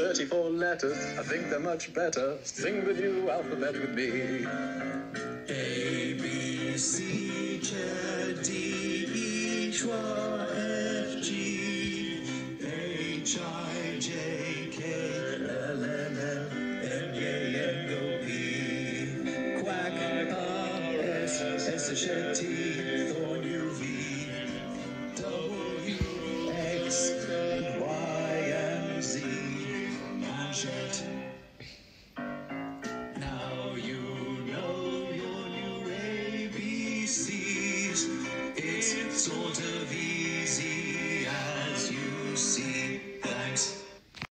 34 letters, I think they're much better. Sing the new alphabet with me. A, B, C, D, E, F, G, H, I, J, K, L, M, N, N, O, P, Quack, R, S, S, T, Thorn, U, V.